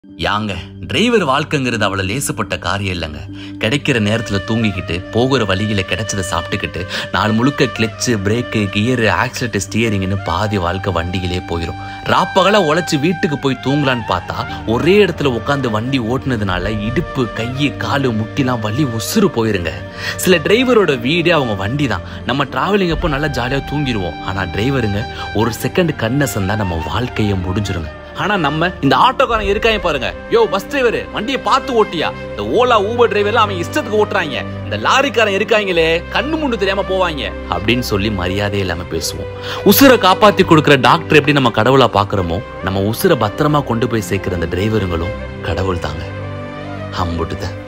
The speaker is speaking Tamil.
யாங்க டிரைவர் வாழ்க்கைங்கிறது அவ்வளவு லேசுப்பட்ட காரியம் இல்லைங்க. கிடைக்கிற நேரத்துல தூங்கிக்கிட்டு போகிற வழியில கிடைச்சதை சாப்பிட்டுக்கிட்டு நாள் முழுக்க கிளச்சு பிரேக்கு கியரு ஆக்சிலேட்டர் ஸ்டியரிங்னு பாதி வாழ்க்கை வண்டியிலே போயிடும். ராப்பகலா உழைச்சு வீட்டுக்கு போய் தூங்கலான்னு பார்த்தா ஒரே இடத்துல உட்காந்து வண்டி ஓட்டுனதுனால இடுப்பு கையு காலு முட்டிலாம் வலி உசுறு போயிருங்க. சில டிரைவரோட வீடே அவங்க வண்டி தான். நம்ம டிராவலிங் அப்போ நல்லா ஜாலியா தூங்கிடுவோம். ஆனா டிரைவருங்க ஒரு செகண்ட் கண்ணசந்தா நம்ம வாழ்க்கையை முடிஞ்சிருங்க. ஆனா நம்ம இந்த ஆட்டோக்காரன் இருக்காங்க பாருங்க, யோ பஸ் டிரைவர் வண்டியை பார்த்து ஓட்டியா, இந்த ஓலா ஊபர் டிரைவர்லாம் அவன் இஷ்டத்துக்கு ஓட்டுறாங்க, இந்த லாரிக்காரன் இருக்காங்களே கண்ணு முண்டு தெரியாம போவாங்க அப்படின்னு சொல்லி மரியாதை இல்லாம பேசுவோம். உசுரை காப்பாத்தி கொடுக்கிற டாக்டர் எப்படி நம்ம கடவுளா பாக்குறோமோ, நம்ம உசுரை பத்திரமா கொண்டு போய் சேர்க்கிற அந்த டிரைவருங்களும் கடவுள் தாங்க. அம்புட்டுதான்.